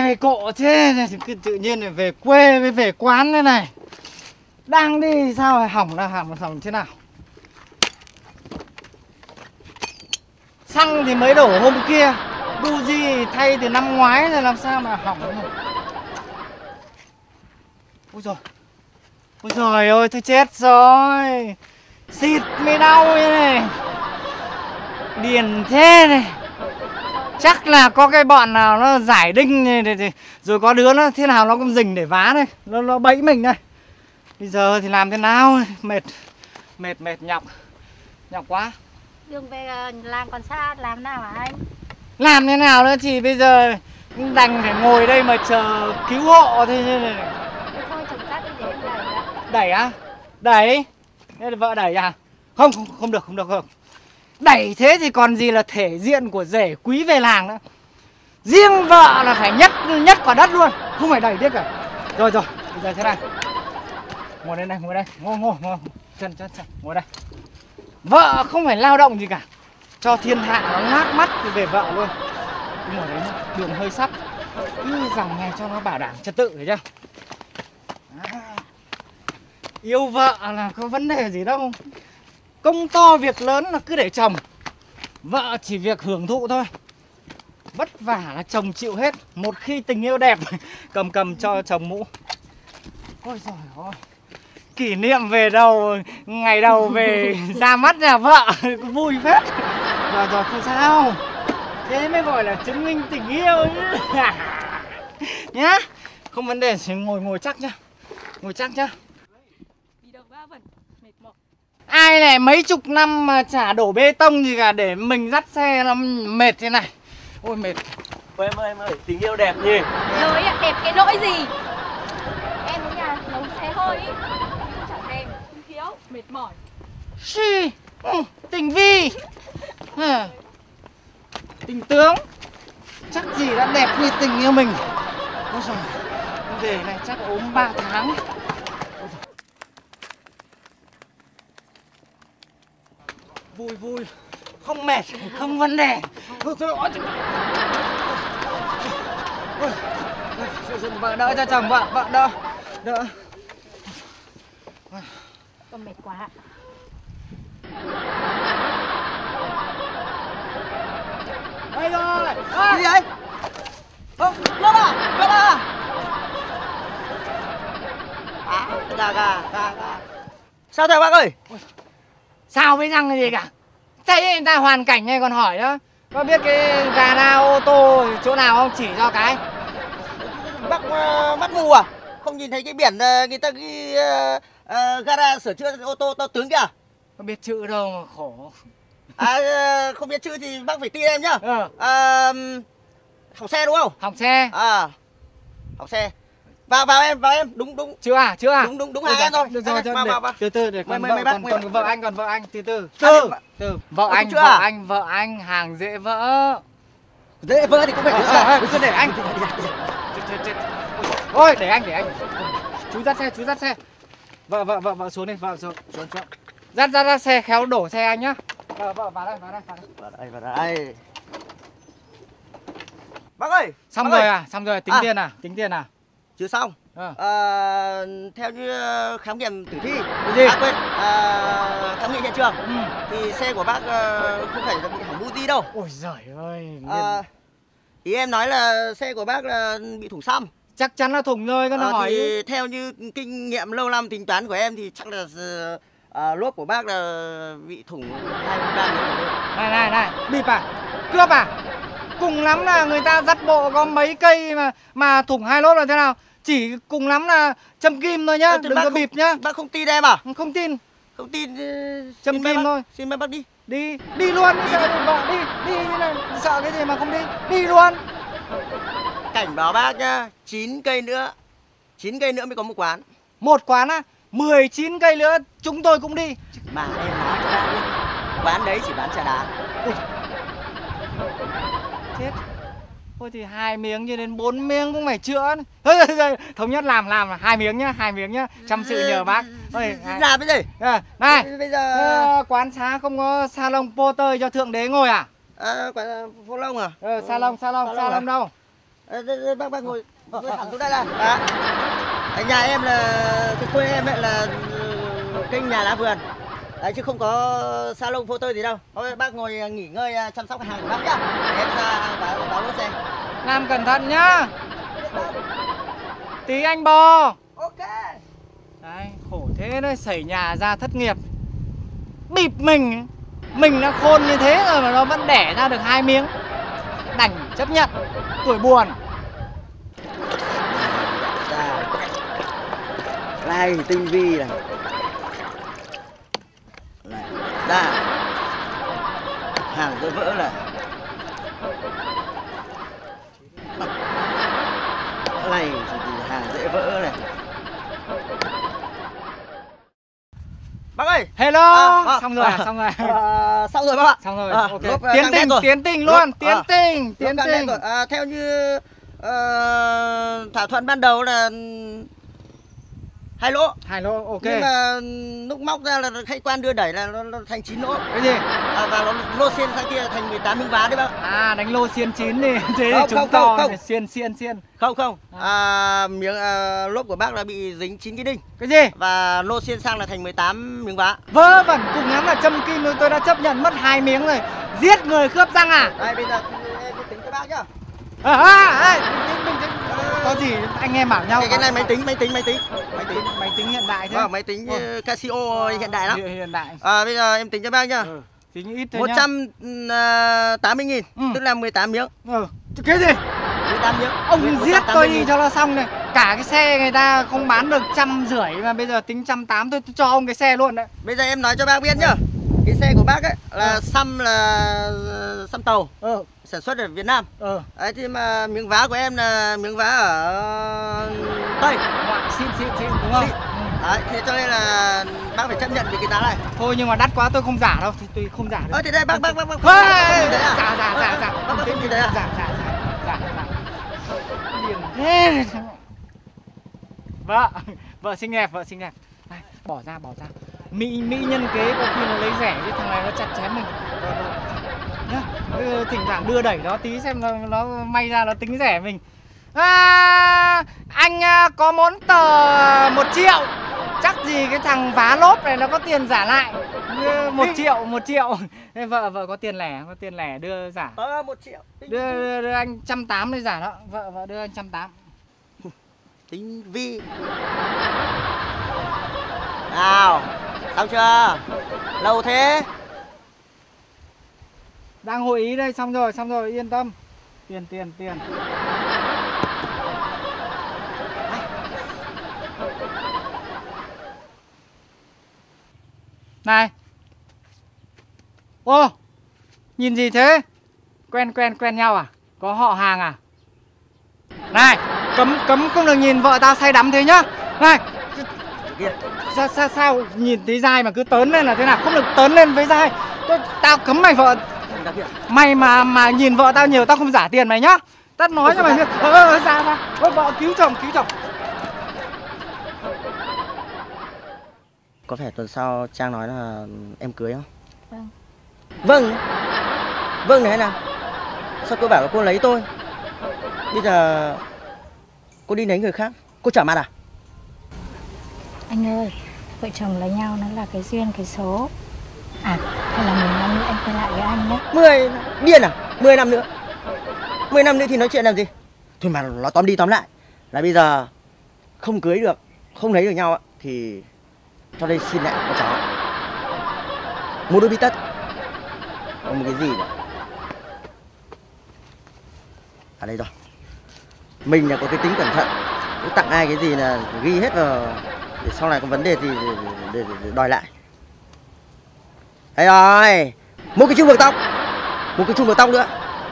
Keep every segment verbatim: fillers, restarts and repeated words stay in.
Cày cộ thế này, cứ tự nhiên lại về quê với về quán thế này. Đang đi sao lại hỏng là hỏng hỏng thế nào? Xăng thì mới đổ hôm kia, buji thay từ năm ngoái rồi làm sao mà hỏng được. Ôi giời, ôi giời ơi, tôi chết rồi. Xịt mới đau như này. Điền thế này. Chắc là có cái bọn nào nó giải đinh này, rồi có đứa nó thế nào nó cũng rình để vá đây, nó, nó bẫy mình đây. Bây giờ thì làm thế nào? Mệt, mệt, mệt, nhọc, nhọc quá. Đường về làm còn xa, làm nào hả anh? Làm thế nào nữa thì bây giờ đành phải ngồi đây mà chờ cứu hộ thế này. Thế thôi chồng dắt đi để em đẩy ạ. Đẩy á? Đẩy? Thế là vợ đẩy à? Không, không, không được, không được, không. Đẩy thế thì còn gì là thể diện của rể quý về làng nữa. Riêng vợ là phải nhấc nhấc quả đất luôn, không phải đẩy tiếp cả. Rồi rồi, bây giờ thế này. Ngồi đây này, ngồi đây, ngồi ngồi ngồi. Chân chân chân, ngồi đây. Vợ không phải lao động gì cả. Cho thiên hạ nó ngác mắt thì về vợ luôn. Cứ ngồi đấy nhá, đường hơi sắp. Cứ dòng này cho nó bảo đảm trật tự, hiểu chưa? À, yêu vợ là có vấn đề gì đâu. Công to việc lớn là cứ để chồng. Vợ chỉ việc hưởng thụ thôi. Vất vả là chồng chịu hết. Một khi tình yêu đẹp, cầm cầm cho chồng mũ. Ôi giời ơi, kỷ niệm về đầu, ngày đầu về ra mắt nhà vợ, vui phết. Rồi rồi, không sao. Thế mới gọi là chứng minh tình yêu nhá. Không vấn đề, chỉ ngồi ngồi chắc nhá. Ngồi chắc nhá. Đi đâu vã vẩn, mệt mỏi. Ai này mấy chục năm mà chả đổ bê tông gì cả để mình dắt xe nó mệt thế này. Ôi mệt. Ôi em ơi, em ơi, tình yêu đẹp nhỉ. Rồi ạ, đẹp cái nỗi gì? Em ở nhà nấu xe hơi ý. Chẳng thèm, không thiếu, mệt mỏi. Xì, ừ, tình vi. Ừ. Tình tướng. Chắc gì đã đẹp như tình yêu mình. Ôi giời, về này chắc ốm ba tháng. Vui vui, không mệt, không vấn đề. Thôi thôi, ôi trời. Ôi, vợ đỡ cho chồng, vợ, vợ đỡ, đỡ. Con mệt quá. Đây rồi. Cái gì ấy? Không, Luân à, Luân à. À, gà, gà, gà, gà. Sao thế bác ơi? Sao với răng gì cả? Thấy người ta hoàn cảnh này còn hỏi nữa. Có biết cái gara ô tô chỗ nào không, chỉ cho cái. Bác uh, mắt mù à? Không nhìn thấy cái biển uh, người ta ghi uh, uh, gara sửa chữa ô tô to tướng kìa. Có biết chữ đâu mà khổ. À, uh, không biết chữ thì bác phải tin em nhá. Ừ. Uh, học xe đúng không? Học xe. À, học xe. Vào vào em, vào em, đúng đúng. Chưa à, chưa à? Đúng đúng đúng hai em rồi. Được rồi, vào, vào, vào. từ từ để còn Mời, vợ, mời, bác, còn, mời còn bác. vợ anh, còn vợ anh, từ từ. Từ từ. Vợ Ờ, anh, chưa vợ à? anh, vợ anh, hàng dễ vỡ. Dễ vỡ thì cũng phải À, à, à, để anh. Chết, chết, chết. Ôi, để anh, để anh. Chú dắt xe, chú dắt xe. Vợ, vợ, vợ, vợ xuống đi, vợ xuống, xuống, xuống. Dắt, dắt, dắt xe, khéo đổ xe anh nhá. Vợ, vợ, vào đây, vào đây, vào đây. Vào đây, vào đây. Bác ơi. Xong bác rồi ơi. à, xong rồi, tính À. tiền à, tính tiền à. Chưa xong. À. À, theo như khám nghiệm tử thi. Cái gì? À quên, à, khám nghiệm hiện trường. Ừ. Thì xe của bác uh, không phải là bị hỏng buji đâu. Ôi giời ơi. À, ý em nói là xe của bác là bị thủng xăm. Chắc chắn là thủng rồi, con À, hỏi. thì theo như kinh nghiệm lâu năm tính toán của em thì chắc là à, lốp của bác là bị thủng hai ba miếng. Này này này, bịp à, cướp à. Cùng lắm là người ta dắt bộ có mấy cây mà mà thủng hai lốp là thế nào. Chỉ cùng lắm là châm kim thôi nhá, À, đừng có bịp nhá. Bác không tin em à? Không tin. Không tin. Châm xin kim bác, thôi. Xin mời bác đi. Đi, đi luôn, đi, sợ vợ đi, đi như này, sợ cái gì mà không đi, đi luôn. Cảnh báo bác nhá, chín cây nữa, chín cây nữa mới có một quán. Một quán á, mười chín cây nữa chúng tôi cũng đi. Mà em nói cho bác biết, quán đấy chỉ bán trà đá. Ui. Chết. Thôi thì hai miếng cho đến bốn miếng cũng phải chữa. Thôi, thôi, thôi. Thống nhất làm làm là hai miếng nhá, hai miếng nhá. Chăm sự nhờ bác. Thôi, làm cái gì? à, này, bây giờ ờ, quán xá không có salon poter cho thượng đế ngồi à? à, quán phô long à? Ờ, salon, salon, Salon salon à? đâu? À, bác bác ngồi ngồi thẳng xuống đây là. À, ở nhà em là cái quê em ấy là kênh nhà lá vườn. Đấy, chứ không có salon photo gì đâu. Thôi bác ngồi nghỉ ngơi chăm sóc hàng của bác nhá. Để em ra báo báo lốt xe. Làm cẩn thận nhá. Tí anh bò. Ok. Đấy, khổ thế đấy, xảy nhà ra thất nghiệp. Bịp mình. Mình đã khôn như thế rồi mà nó vẫn đẻ ra được hai miếng. Đành chấp nhận. Tuổi buồn. Ra. Này tinh vi này. Này, ra. Hàng rơi vỡ này. Này thì hàng dễ vỡ này. Bác ơi. Hello. À, à, xong rồi à, à, xong rồi. À, xong rồi bác ạ. Xong rồi. À, Ok. lốp, Tiến căng tình, đét rồi. tiến tình Lốp, luôn, tiến à, tình, tiến lốp căng đét tình. rồi. À, theo như uh, thỏa thuận ban đầu là hai lỗ. Hai lỗ, ok. Nhưng mà lúc móc ra là khách quan đưa đẩy là nó, nó thành chín lỗ. Cái gì? À, và nó lô xiên sang kia thành mười tám miếng vá đấy bác. À, đánh lô xiên chín đi. Thế Không, thì chúng không, to. không, không. Xiên, xiên, xiên. Không không. À, miếng à, lốp của bác là bị dính chín cái đinh. Cái gì? Và lô xiên sang là thành mười tám miếng vá. Vớ vẩn, cùng lắm là châm kim rồi, tôi đã chấp nhận mất hai miếng rồi. Giết người cướp răng à? Đây bây giờ em tính cho bác nhá. À, à, à, bình tĩnh, bình tĩnh. Có gì anh em bảo nhau. Cái, cái này máy tính, máy tính, máy tính. Máy tính, máy tính hiện đại thế. Vâng, máy tính uh, Casio hiện đại lắm. Hiện, hiện đại. À, bây giờ em tính cho bác nhá. Ừ, tính ít thôi một nhá. trăm tám mươi nghìn, Ừ. tức là mười tám miếng. Ừ, cái gì? mười tám miếng. Ông giết tôi đi cho nó xong này. Cả cái xe người ta không bán được trăm rưỡi mà bây giờ tính trăm tám tôi cho ông cái xe luôn đấy. Bây giờ em nói cho bác biết nhá. Cái xe của bác ấy là xăm là xăm tàu. Ừ. Sản xuất ở Việt Nam. Ừ. Đấy thì mà miếng vá của em là miếng vá ở Tây. Ngoại xin xin xin đúng không? Xịn. Đấy, thế cho nên là bác phải chấp nhận về cái giá này. Thôi nhưng mà đắt quá tôi không giả đâu, thì tôi không giả được. Ơ thì đây bác bác bác bác. Ê, Đấy à? giả giả giả giả. Bác bác không nhìn thấy à? Giả giả giả giả. Điên thế. Vợ, vợ xinh đẹp, vợ xinh đẹp. Này, bỏ ra bỏ ra. Mỹ mỹ nhân kế có khi nó lấy rẻ chứ thằng này nó chặt chém mình. Vợ, vợ, nhá. Ừ, thỉnh thoảng đưa đẩy nó tí xem nó, nó may ra nó tính rẻ mình. À, anh có món tờ một triệu. Chắc gì cái thằng vá lốp này nó có tiền giả lại. Một triệu, một triệu. Vợ vợ có tiền lẻ, có tiền lẻ đưa giả. Ờ, một triệu. Đưa, đưa, đưa anh trăm tám đi giả đó. Vợ vợ đưa anh trăm tám. Tính vi. Nào, xong chưa? Lâu thế. Đang hội ý đây, xong rồi, xong rồi, yên tâm. Tiền, tiền, tiền. Này. Ô, nhìn gì thế? Quen, quen, quen nhau à? Có họ hàng à? Này, cấm, cấm không được nhìn vợ tao say đắm thế nhá. Này, sao, sao, sao nhìn tí dai mà cứ tớn lên là thế nào? Không được tớn lên với dai. Tôi, tao cấm mày vợ. Mày mà mà nhìn vợ tao nhiều tao không giả tiền mày nhá. Tao nói cho mày biết. Ờ, ờ, ra, ra. Ôi, vợ cứu chồng, cứu chồng. Có phải tuần sau Trang nói là em cưới không? Vâng. Vâng. Vâng này nào. Sao cô bảo là cô lấy tôi? Bây giờ cô đi lấy người khác, cô trở mặt à? Anh ơi, vợ chồng lấy nhau nó là cái duyên cái số. À, hay là mười năm nữa anh quay lại với anh nhé. Mười điên à? Mười năm nữa. Mười năm nữa thì nói chuyện làm gì? Thôi mà nó tóm đi tóm lại là bây giờ không cưới được, không lấy được nhau thì cho đây xin lại con chó. Một đôi bi tất. Còn một cái gì nữa? À đây rồi. Mình là có cái tính cẩn thận. Cứ tặng ai cái gì là ghi hết vào để sau này có vấn đề gì để, để, để, để đòi lại. Đây rồi. Một cái chung buộc tóc. Một cái chung buộc tóc nữa.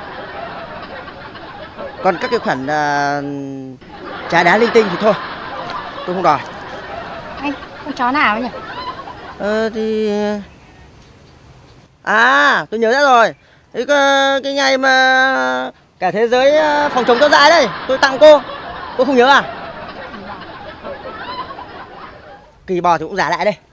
Còn các cái khoản uh, trà đá linh tinh thì thôi, tôi không đòi. Anh, con chó nào nhỉ? Ờ thì... À, tôi nhớ ra rồi. Cái, cái ngày mà cả thế giới phòng chống chó dại đây, tôi tặng cô. Cô không nhớ à? Kỳ bò thì cũng giả lại đây.